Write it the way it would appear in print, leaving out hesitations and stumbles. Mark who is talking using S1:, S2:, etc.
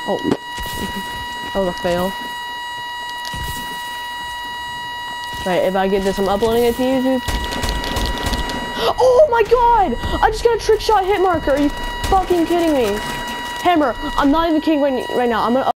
S1: Oh, that was a fail. Right, if I get this, I'm uploading it to YouTube. Oh my god! I just got a trick shot Hitmarker. Are you fucking kidding me? Hammer, I'm not even kidding right now. I'm gonna